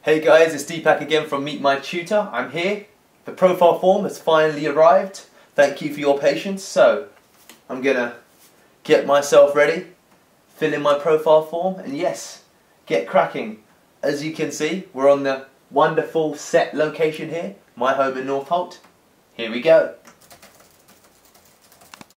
Hey guys, it's Deepak again from Meet My Tutor. I'm here. The profile form has finally arrived. Thank you for your patience. So, I'm gonna get myself ready, fill in my profile form, and yes, get cracking. As you can see, we're on the wonderful set location here, my home in Northolt. Here we go.